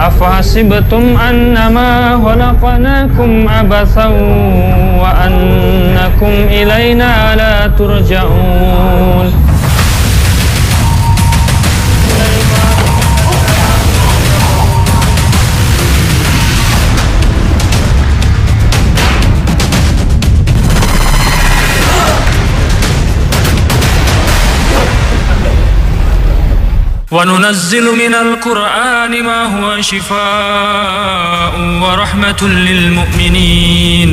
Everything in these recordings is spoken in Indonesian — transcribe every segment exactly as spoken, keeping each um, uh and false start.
Afahasibtum annama khalaqnakum abathan wa annakum ilaina la turja'un. وَنُنَزِّلُ مِنَ الْقُرْآنِ مَا هُوَ شِفَاءٌ وَرَحْمَةٌ لِلْمُؤْمِنِينَ.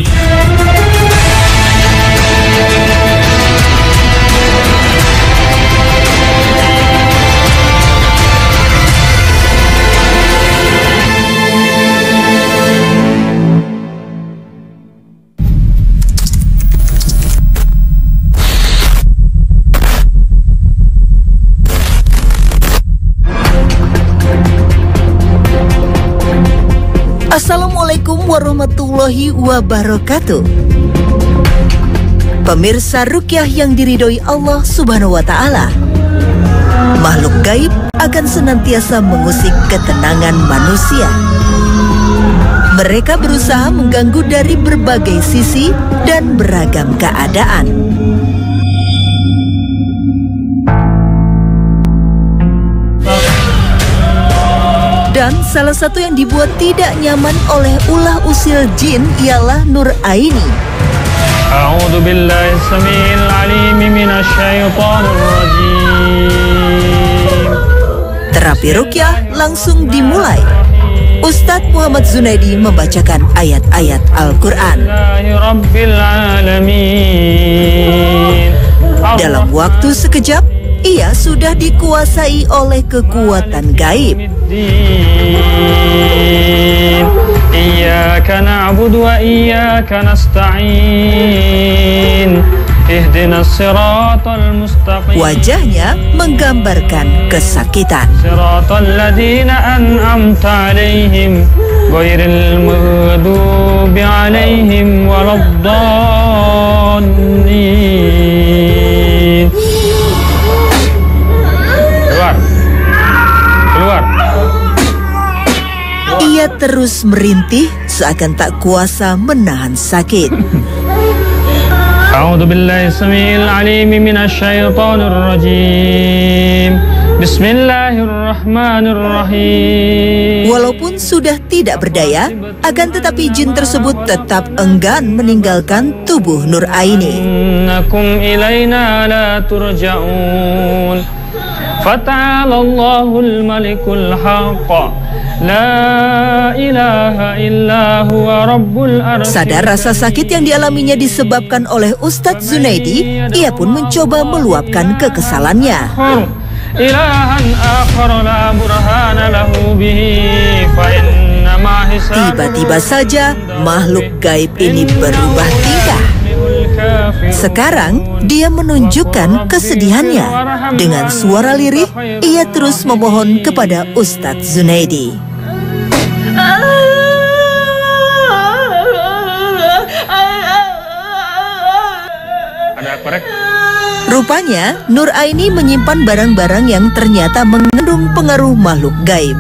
Assalamualaikum warahmatullahi wabarakatuh. Pemirsa Ruqyah yang diridhoi Allah Subhanahu wa Ta'ala, makhluk gaib akan senantiasa mengusik ketenangan manusia. Mereka berusaha mengganggu dari berbagai sisi dan beragam keadaan. Dan salah satu yang dibuat tidak nyaman oleh ulah usil jin ialah Nur Aini. A'udzu billahi samiil 'aliim minasy syaithanir rajiim. Terapi ruqyah langsung dimulai. Ustadz Muhammad Zunaidi membacakan ayat-ayat Al-Quran. Dalam waktu sekejap, ia sudah dikuasai oleh kekuatan gaib. Iyyaka na'budu wa iyyaka nasta'in. Ihdinas siratal mustaqim. Wajahnya menggambarkan kesakitan. Siratal ladzina an'amta 'alaihim ghairil maghdubi 'alaihim waladdallin. Ia terus merintih seakan tak kuasa menahan sakit. A'udzu billahi samiil 'aliim minasy syaithanir rajiim. Bismillahirrahmanirrahim. Walaupun sudah tidak berdaya, akan tetapi jin tersebut tetap enggan meninggalkan tubuh Nur Aini. Innakum ilaina la turja'un. Fata'alallahul malikul haqq. La ilaha illa huwa rabbul arsyil. Sadar rasa sakit yang dialaminya disebabkan oleh Ustadz Zunaidi, ia pun mencoba meluapkan kekesalannya. Tiba-tiba saja makhluk gaib ini berubah tingkah. Sekarang dia menunjukkan kesedihannya. Dengan suara lirih, ia terus memohon kepada Ustadz Zunaidi. Rupanya Nur Aini menyimpan barang-barang yang ternyata mengandung pengaruh makhluk gaib.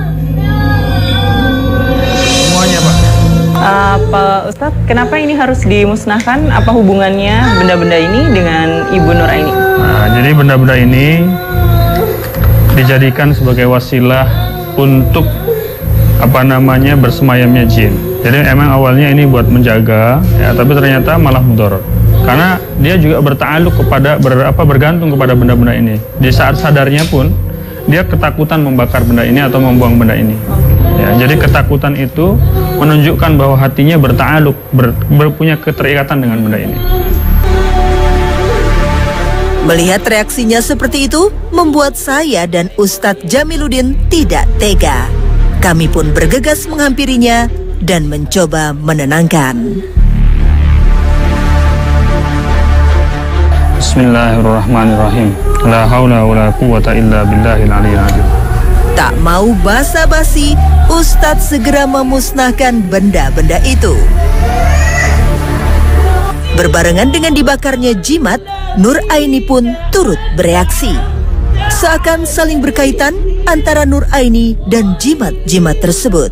Semuanya, Pak. Uh, Pak Ustadz, kenapa ini harus dimusnahkan? Apa hubungannya benda-benda ini dengan Ibu Nur Aini? Nah, jadi benda-benda ini dijadikan sebagai wasilah untuk apa namanya bersemayamnya jin. Jadi emang awalnya ini buat menjaga, ya, tapi ternyata malah mudarat. Karena dia juga berta'aluk kepada ber, apa, bergantung kepada benda-benda ini. Di saat sadarnya pun dia ketakutan membakar benda ini atau membuang benda ini. Ya, jadi ketakutan itu menunjukkan bahwa hatinya berta'aluk, ber, berpunya keterikatan dengan benda ini. Melihat reaksinya seperti itu, membuat saya dan Ustadz Jamiluddin tidak tega. Kami pun bergegas menghampirinya dan mencoba menenangkan. Bismillahirrahmanirrahim. La haula wa la quwwata illa billahil aliyyil azim. Tak mau basa-basi, Ustadz segera memusnahkan benda-benda itu. Berbarengan dengan dibakarnya jimat, Nur Aini pun turut bereaksi. Seakan saling berkaitan antara Nur Aini dan jimat-jimat tersebut.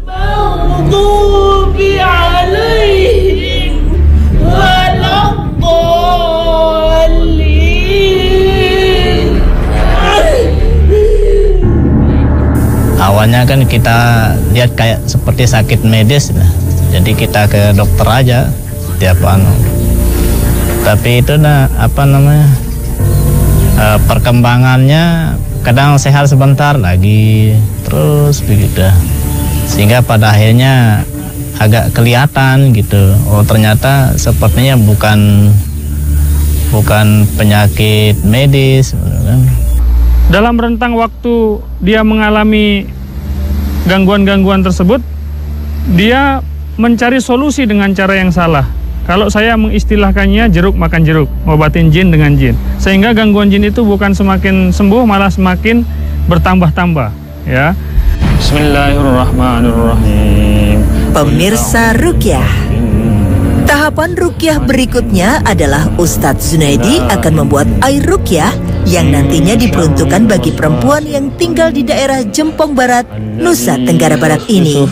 Awalnya kan kita lihat kayak seperti sakit medis, nah. Jadi kita ke dokter aja tiap anu. Tapi itu nah apa namanya e, perkembangannya kadang sehat sebentar lagi terus begitu, sehingga pada akhirnya agak kelihatan gitu. Oh ternyata sepertinya bukan bukan penyakit medis. Kan? Dalam rentang waktu dia mengalami gangguan-gangguan tersebut, dia mencari solusi dengan cara yang salah. Kalau saya mengistilahkannya jeruk makan jeruk, ngobatin jin dengan jin. Sehingga gangguan jin itu bukan semakin sembuh, malah semakin bertambah-tambah, ya. Bismillahirrahmanirrahim. Pemirsa Ruqyah. Tahapan ruqyah berikutnya adalah Ustadz Zunaidi akan membuat air ruqyah yang nantinya diperuntukkan bagi perempuan yang tinggal di daerah Jempong Barat, Nusa Tenggara Barat ini.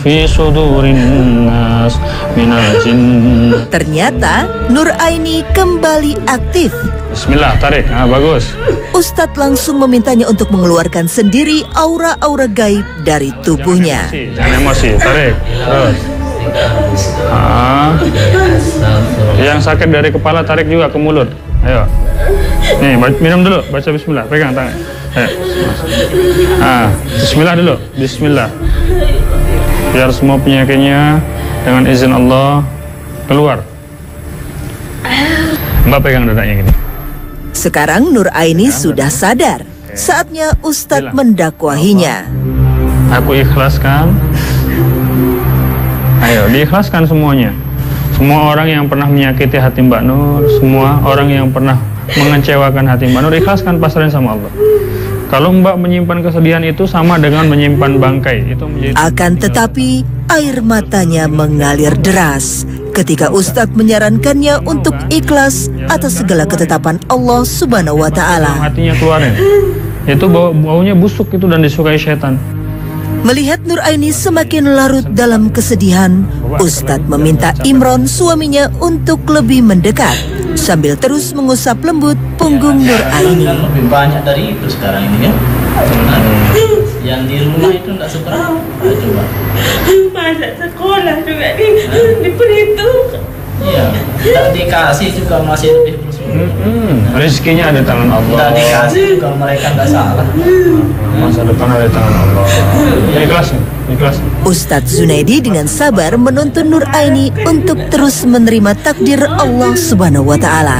Ternyata Nur Aini kembali aktif. Bismillah, tarik. Ah, bagus. Ustadz langsung memintanya untuk mengeluarkan sendiri aura-aura gaib dari tubuhnya. Jangan emosi, tarik. Terus. Ah. Yang sakit dari kepala tarik juga ke mulut. Ayo. Nih, minum dulu, baca bismillah, pegang tangan. Ayo. Ah, bismillah dulu. Bismillah. Biar semua penyakitnya dengan izin Allah keluar. Mbak pegang dadanya gini. Sekarang Nur Aini sudah sadar. Saatnya Ustadz mendakwahinya. Aku ikhlaskan. Ayo, diikhlaskan semuanya. Semua orang yang pernah menyakiti hati Mbak Nur, semua orang yang pernah mengecewakan hati Mbak Nur, ikhlaskan, pasrahin sama Allah. Kalau Mbak menyimpan kesedihan itu sama dengan menyimpan bangkai. Itu menjadi... Akan tetapi air matanya mengalir deras ketika Ustadz menyarankannya untuk ikhlas atas segala ketetapan Allah Subhanahu wa Ta'ala. Hatinya keluarin. Itu bau baunya busuk itu dan disukai setan. Melihat Nur Aini semakin larut dalam kesedihan, Ustadz meminta Imron suaminya untuk lebih mendekat sambil terus mengusap lembut punggung Nur Aini. Lebih banyak dari itu sekarang ini kan? Yang di rumah itu enggak seberapa. Coba. Masa sekolah juga di diperhitung. Iya, tidak dikasih juga masih lebih bersyukur. Hmm, rezekinya ada di tangan Allah. Tidak dikasih juga mereka nggak salah. Masa depan ada di tangan Allah. Ikhlas, ikhlas. Ustadz Zunaidi dengan sabar menuntun Nur Aini untuk terus menerima takdir Allah Subhanahu wa Ta'ala.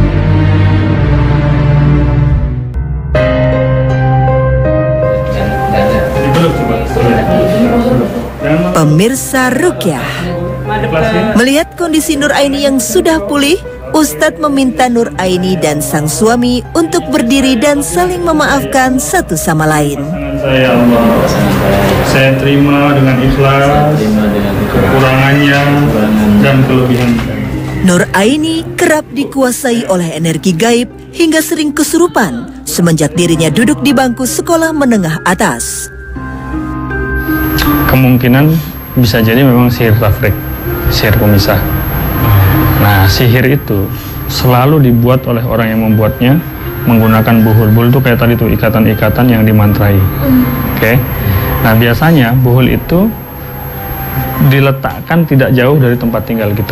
Pemirsa Ruqyah. Melihat kondisi Nur Aini yang sudah pulih, Ustadz meminta Nur Aini dan sang suami untuk berdiri dan saling memaafkan satu sama lain. Saya Allah, saya terima dengan ikhlas kekurangannya dan kelebihan. Nur Aini kerap dikuasai oleh energi gaib hingga sering kesurupan semenjak dirinya duduk di bangku sekolah menengah atas. Kemungkinan bisa jadi memang sihir tafrik, sihir pemisah. Nah, sihir itu selalu dibuat oleh orang yang membuatnya menggunakan buhul. Buhul itu kayak tadi tuh, ikatan-ikatan yang dimantrai. Oke. Okay? Nah, biasanya buhul itu diletakkan tidak jauh dari tempat tinggal kita.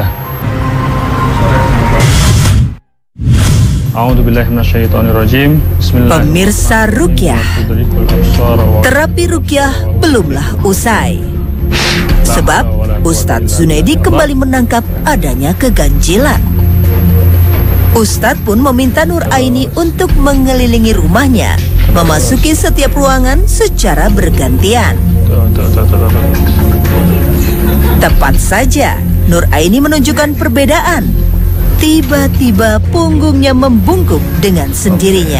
A'udzubillahiminasyaitonirrajim. Bismillah. Pemirsa Ruqyah, terapi Ruqyah belumlah usai. Sebab Ustadz Zunaidi kembali menangkap adanya keganjilan. Ustadz pun meminta Nur Aini untuk mengelilingi rumahnya, memasuki setiap ruangan secara bergantian. Tepat saja, Nur Aini menunjukkan perbedaan. Tiba-tiba punggungnya membungkuk dengan sendirinya.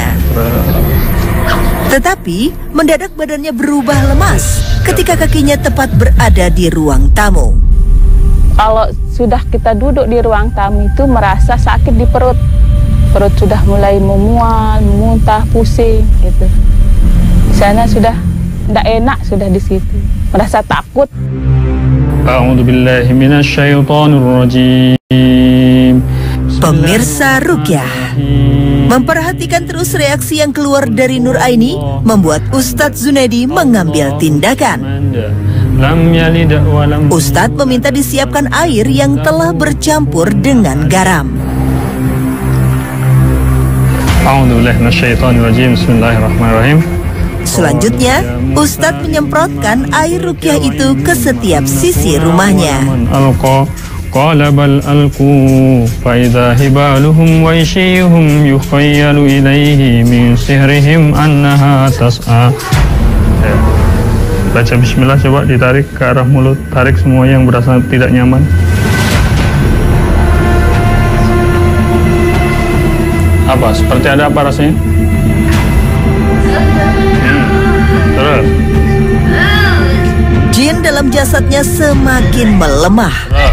Tetapi mendadak badannya berubah lemas ketika kakinya tepat berada di ruang tamu. Kalau sudah kita duduk di ruang tamu itu merasa sakit di perut. Perut sudah mulai memual, muntah, pusing gitu. sana sudah tidak enak, sudah di situ merasa takut. A'udzubillahi minasyaitonirrajim. Pemirsa Ruqyah, memperhatikan terus reaksi yang keluar dari Nur Aini membuat Ustadz Zunaidi mengambil tindakan. Ustadz meminta disiapkan air yang telah bercampur dengan garam. A'udzubillahi minasyaitonirrajim. Bismillahirrahmanirrahim. Selanjutnya, Ustadz menyemprotkan air ruqyah itu ke setiap sisi rumahnya. Qala bal alqu fa idza hibaluhum wa ishihum yukhayyalu ilayhi min sihrihim annaha tas'a. Baca bismillah, coba ditarik ke arah mulut, tarik semua yang berasa tidak nyaman. Apa? Seperti ada apa rasanya? Hmm. Terus. Jin dalam jasadnya semakin melemah.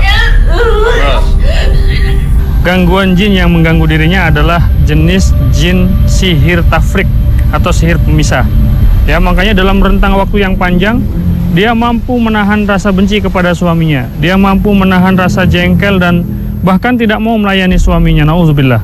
Gangguan jin yang mengganggu dirinya adalah jenis jin sihir tafrik atau sihir pemisah. Ya, makanya dalam rentang waktu yang panjang dia mampu menahan rasa benci kepada suaminya. Dia mampu menahan rasa jengkel dan bahkan tidak mau melayani suaminya. Nauzubillah.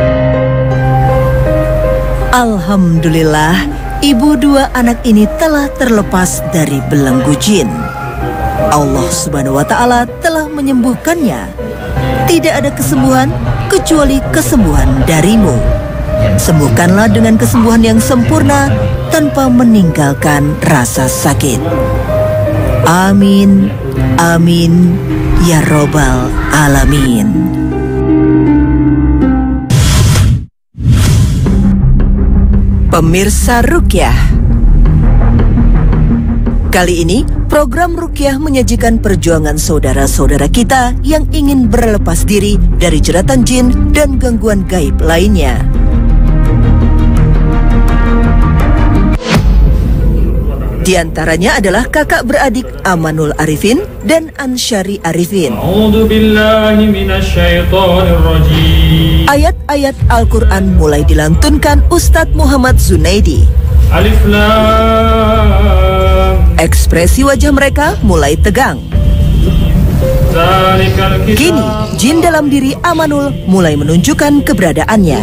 Alhamdulillah, ibu dua anak ini telah terlepas dari belenggu jin. Allah Subhanahu wa Ta'ala telah menyembuhkannya. Tidak ada kesembuhan kecuali kesembuhan darimu. Sembuhkanlah dengan kesembuhan yang sempurna tanpa meninggalkan rasa sakit. Amin, amin, ya Robbal Alamin. Pemirsa Ruqyah, kali ini program Ruqyah menyajikan perjuangan saudara-saudara kita yang ingin berlepas diri dari jeratan jin dan gangguan gaib lainnya. Di antaranya adalah kakak beradik Amanul Arifin dan Ansyari Arifin. Ayat-ayat Al-Quran mulai dilantunkan Ustadz Muhammad Zunaidi. Alif Lam. Ekspresi wajah mereka mulai tegang. Kini, jin dalam diri Amanul mulai menunjukkan keberadaannya.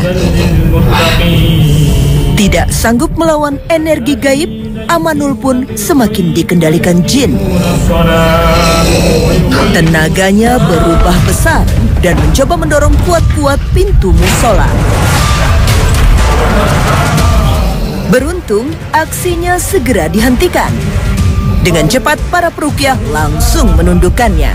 Tidak sanggup melawan energi gaib, Amanul pun semakin dikendalikan jin. Tenaganya berubah besar dan mencoba mendorong kuat-kuat pintu musola. Beruntung, aksinya segera dihentikan. Dengan cepat, para peruqyah langsung menundukkannya.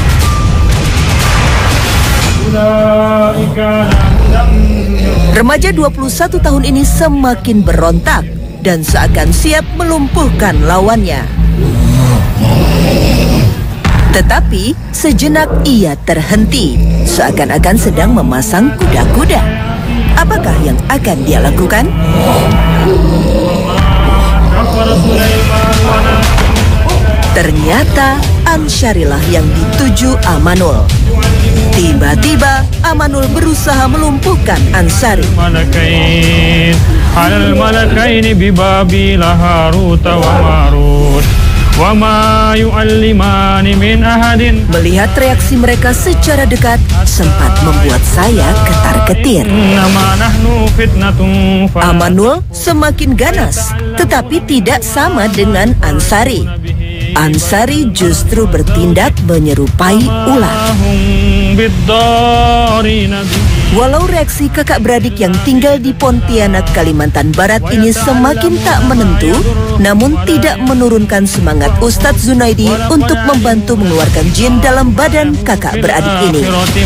Remaja dua puluh satu tahun ini semakin berontak dan seakan siap melumpuhkan lawannya. Tetapi sejenak ia terhenti, seakan-akan sedang memasang kuda-kuda. Apakah yang akan dia lakukan? Ternyata Ansyarilah yang dituju Amanul. Tiba-tiba Amanul berusaha melumpuhkan Ansari. Malakain alal malakaini bibabila Harut wa Marut wa ma yu'allimani min ahadin. Melihat reaksi mereka secara dekat sempat membuat saya ketar-ketir. Amanul semakin ganas, tetapi tidak sama dengan Ansari. Ansari justru bertindak menyerupai ular. Walau reaksi kakak beradik yang tinggal di Pontianak, Kalimantan Barat ini semakin tak menentu, namun tidak menurunkan semangat Ustadz Zunaidi untuk membantu mengeluarkan jin dalam badan kakak beradik ini.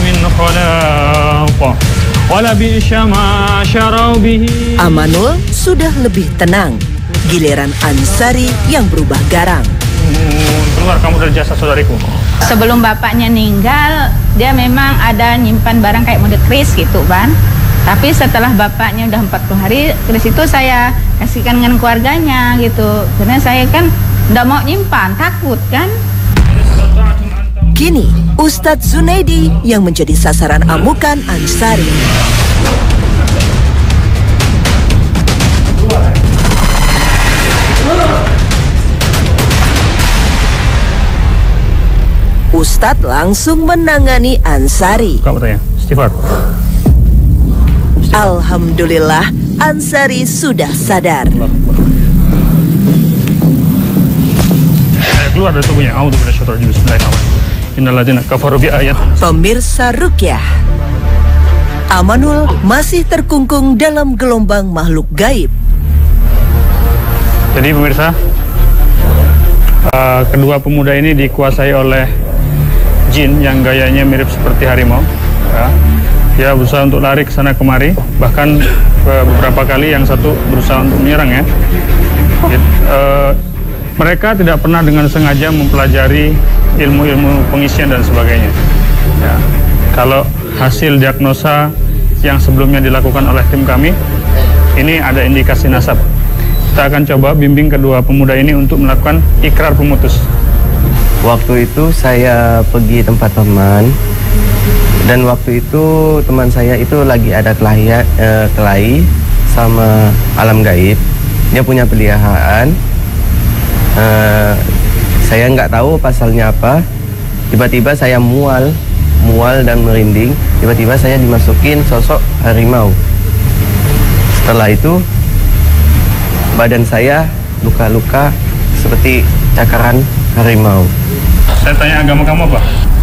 Amanul sudah lebih tenang, giliran Ansari yang berubah garang. Keluar kamu dari jasa saudariku. Sebelum bapaknya meninggal, dia memang ada nyimpan barang kayak mode kris gitu, Ban. Tapi setelah bapaknya udah empat puluh hari, kris itu saya kasihkan dengan keluarganya gitu. Karena saya kan udah mau nyimpan, takut kan. Kini, Ustadz Zunaidi yang menjadi sasaran amukan Ansari. Ustadz langsung menangani Ansari. Kau bertanya, istighfar. Alhamdulillah, Ansari sudah sadar. Keluar dari tubuhnya. A'udzu billahi minasyaitonir rajim. Bismillahirrahmanirrahim. Innal ladzina kafaru bi ayat. Pemirsa Rukyah, Amanul masih terkungkung dalam gelombang makhluk gaib. Jadi pemirsa, uh, kedua pemuda ini dikuasai oleh jin yang gayanya mirip seperti harimau. Ya. Dia berusaha untuk lari ke sana kemari, bahkan uh, beberapa kali yang satu berusaha untuk menyerang ya. Uh, mereka tidak pernah dengan sengaja mempelajari ilmu-ilmu pengisian dan sebagainya. Ya. Kalau hasil diagnosa yang sebelumnya dilakukan oleh tim kami, ini ada indikasi nasab. Kita akan coba bimbing kedua pemuda ini untuk melakukan ikrar pemutus. Waktu itu saya pergi tempat teman, dan waktu itu teman saya itu lagi ada kelahi, eh, kelahi sama alam gaib. Dia punya peliharaan. Eh, saya nggak tahu pasalnya apa. Tiba-tiba saya mual, mual dan merinding. Tiba-tiba saya dimasukin sosok harimau. Setelah itu badan saya luka-luka seperti cakaran harimau. Saya tanya, agama kamu apa?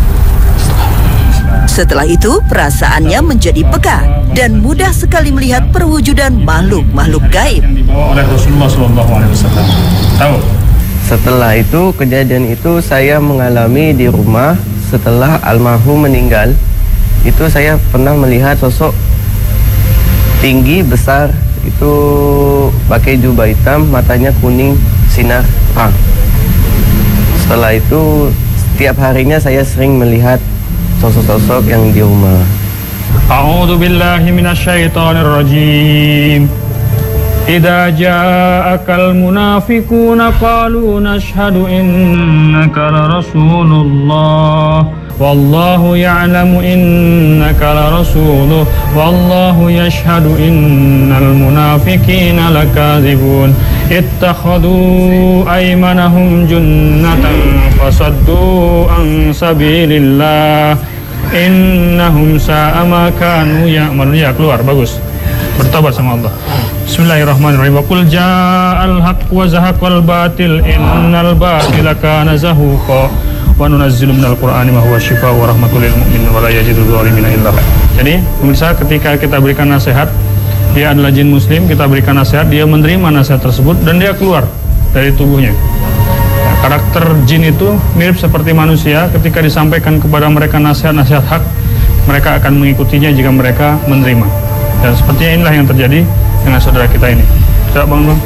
Setelah itu perasaannya menjadi peka dan mudah sekali melihat perwujudan makhluk-makhluk gaib. Yang dibawa oleh Rasulullah shallallahu alaihi wasallam. Tahu? Setelah itu kejadian itu saya mengalami di rumah setelah almarhum meninggal. Itu saya pernah melihat sosok tinggi besar, itu pakai jubah hitam, matanya kuning sinar terang. Setelah itu setiap harinya saya sering melihat sosok-sosok yang di rumah. A'udzu billahi minasyaitonir rajim. Idza ja'akal munafiquna qalu nashhadu innaka la rasulullah wallahu ya'lamu innaka la rasuluh wallahu yashhadu innal munafiqina lakadzibun ittakhadhu aymanahum junnatan fasaddu an sabilillah innahum sa'a ma kanu ya'malun. Ya, keluar, bagus. Bertobat sama Allah. Bismillahirrahmanirrahim. Wa qul ja'al haqq wa zahaqal batil innal batila kana zahuqa wa nunazzilu minal qur'ani ma huwa syifaa'un wa rahmatul lil mu'minin wa la yazidu dzalimina illa khairan. Jadi, pemirsa, ketika kita berikan nasihat, dia adalah jin muslim, kita berikan nasihat, dia menerima nasihat tersebut dan dia keluar dari tubuhnya. Nah, karakter jin itu mirip seperti manusia. Ketika disampaikan kepada mereka nasihat-nasihat hak, mereka akan mengikutinya jika mereka menerima. Dan sepertinya inilah yang terjadi dengan saudara kita ini. Coba bang, bang.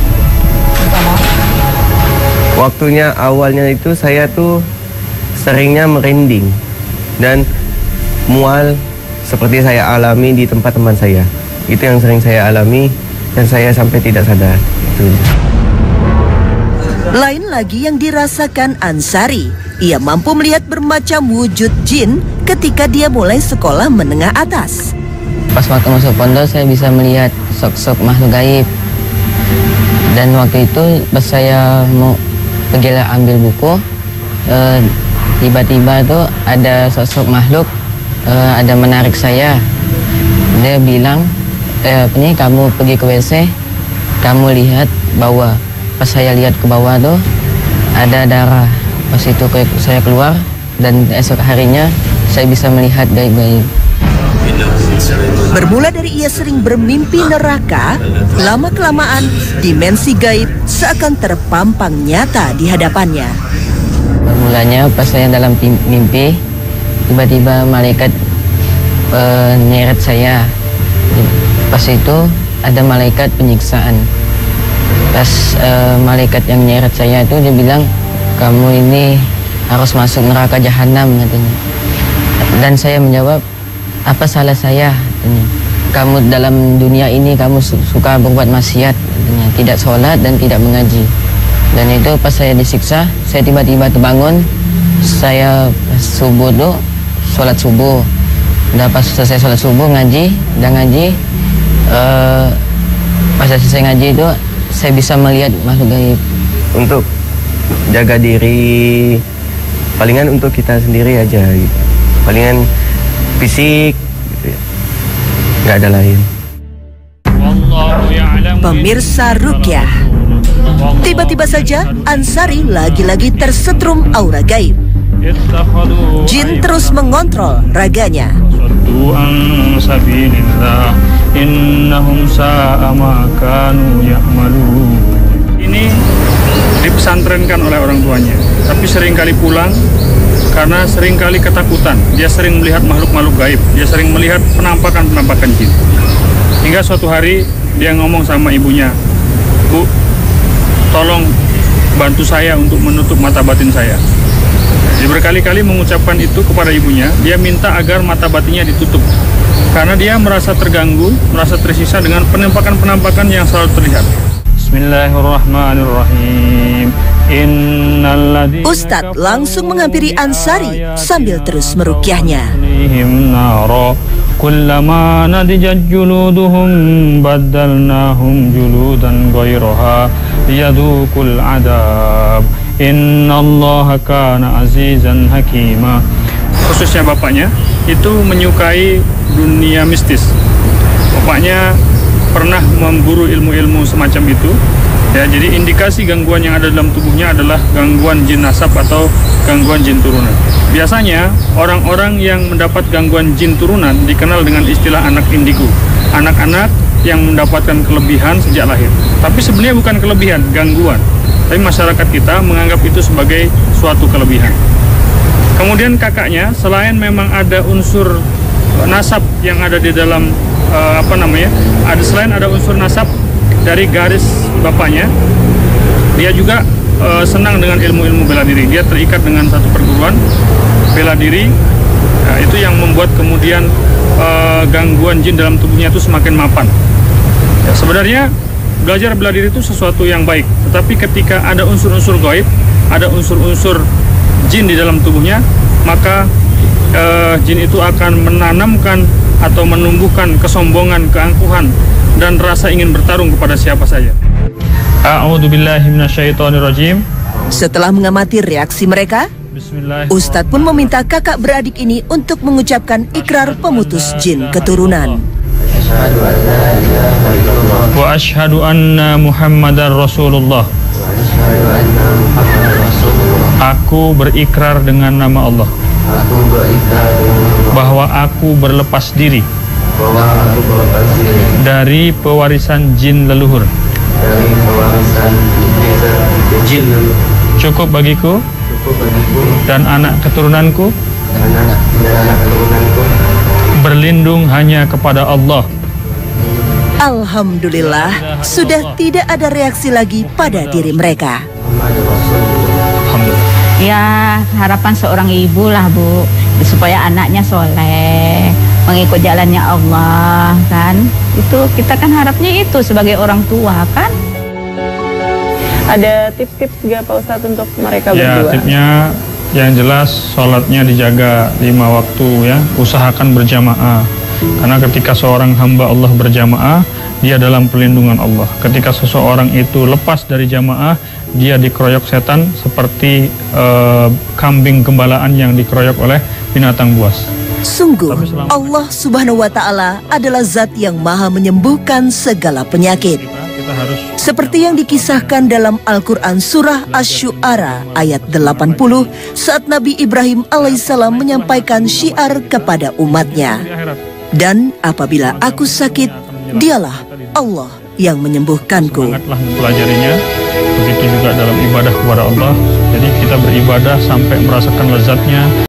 Waktunya awalnya itu saya tuh seringnya merinding dan mual seperti saya alami di tempat teman saya. Itu yang sering saya alami dan saya sampai tidak sadar. Itu. Lain lagi yang dirasakan Ansari. Ia mampu melihat bermacam wujud jin ketika dia mulai sekolah menengah atas. Pas waktu masuk pondok saya bisa melihat sok-sok makhluk gaib. Dan waktu itu pas saya mau pergi ambil buku, eh, tiba-tiba tuh ada sosok makhluk eh, ada menarik saya. Dia bilang, eh, apa nih, kamu pergi ke W C, kamu lihat bawah. Pas saya lihat ke bawah tuh ada darah. Pas itu saya keluar dan esok harinya saya bisa melihat gaib-gaib. Bermula dari ia sering bermimpi neraka, lama-kelamaan dimensi gaib seakan terpampang nyata di hadapannya. Bermulanya pas saya dalam mimpi, tiba-tiba malaikat uh, nyeret saya. Pas itu ada malaikat penyiksaan. Pas uh, malaikat yang nyeret saya itu dia bilang, kamu ini harus masuk neraka jahanam katanya. Dan saya menjawab, apa salah saya? Katanya. Kamu dalam dunia ini kamu suka berbuat maksiat, katanya. Tidak sholat dan tidak mengaji. Dan itu pas saya disiksa, saya tiba-tiba terbangun. Saya pas subuh tuh sholat subuh. Udah pas selesai sholat subuh ngaji, udah ngaji. Uh, pas selesai ngaji itu saya bisa melihat makhluk gaib. Untuk jaga diri palingan untuk kita sendiri aja gitu. Palingan fisik gitu ya. Nggak ada lain. Pemirsa Ruqyah, tiba-tiba saja Ansari lagi-lagi tersetrum aura gaib. Jin terus mengontrol raganya. Ini dipesantrenkan oleh orang tuanya, tapi seringkali pulang karena seringkali ketakutan. Dia sering melihat makhluk-makhluk gaib, dia sering melihat penampakan-penampakan jin. Hingga suatu hari dia ngomong sama ibunya, "Bu, tolong bantu saya untuk menutup mata batin saya." Dia berkali-kali mengucapkan itu kepada ibunya. Dia minta agar mata batinnya ditutup karena dia merasa terganggu, merasa tersiksa dengan penampakan-penampakan yang selalu terlihat. Bismillahirrahmanirrahim. Ustadz langsung menghampiri Ansari sambil terus meruqyahnya. Kullama nadijat juluduhum baddalnahum juludan ghairaha liyadhuqul adab. Innallaha kana azizan hakima. Khususnya bapaknya itu menyukai dunia mistis. Bapaknya pernah memburu ilmu-ilmu semacam itu. Ya, jadi indikasi gangguan yang ada dalam tubuhnya adalah gangguan jin nasab atau gangguan jin turunan. Biasanya orang-orang yang mendapat gangguan jin turunan dikenal dengan istilah anak indigo. Anak-anak yang mendapatkan kelebihan sejak lahir. Tapi sebenarnya bukan kelebihan, gangguan. Tapi masyarakat kita menganggap itu sebagai suatu kelebihan. Kemudian kakaknya, selain memang ada unsur nasab yang ada di dalam uh, apa namanya, ada selain ada unsur nasab dari garis bapaknya, dia juga uh, senang dengan ilmu-ilmu bela diri. Dia terikat dengan satu perguruan bela diri. Nah, itu yang membuat kemudian uh, gangguan jin dalam tubuhnya itu semakin mapan. Ya, sebenarnya belajar bela diri itu sesuatu yang baik, tetapi ketika ada unsur-unsur gaib, ada unsur-unsur jin di dalam tubuhnya, maka uh, jin itu akan menanamkan atau menumbuhkan kesombongan, keangkuhan, dan rasa ingin bertarung kepada siapa saja. A'udzubillahi minasyaitonirrajim. Setelah mengamati reaksi mereka, Ustadz pun meminta kakak beradik ini untuk mengucapkan ikrar pemutus jin keturunan. Wa asyhadu anna Muhammadar Rasulullah. Aku berikrar dengan nama Allah bahwa aku berlepas diri dari pewarisan jin leluhur. Cukup bagiku dan anak keturunanku berlindung hanya kepada Allah. Alhamdulillah, sudah tidak ada reaksi lagi pada diri mereka. Ya, harapan seorang ibu lah, Bu, supaya anaknya soleh, mengikut jalannya Allah, kan? Itu kita kan harapnya itu sebagai orang tua, kan? Ada tips-tips juga Pak Ustadz untuk mereka ya, berdua? Ya, tipsnya yang jelas sholatnya dijaga lima waktu ya, usahakan berjamaah. Karena ketika seorang hamba Allah berjamaah, dia dalam perlindungan Allah. Ketika seseorang itu lepas dari jamaah, dia dikeroyok setan seperti uh, kambing gembalaan yang dikeroyok oleh binatang buas. Sungguh, Allah Subhanahu wa Ta'ala adalah Zat yang Maha menyembuhkan segala penyakit. Seperti yang dikisahkan dalam Al-Quran Surah Asy-Syu'ara ayat delapan puluh, saat Nabi Ibrahim alaihissalam menyampaikan syiar kepada umatnya. Dan apabila aku sakit, dialah Allah yang menyembuhkanku. Semangatlah mempelajarinya. Begitu juga dalam ibadah kepada Allah. Jadi kita beribadah sampai merasakan lezatnya.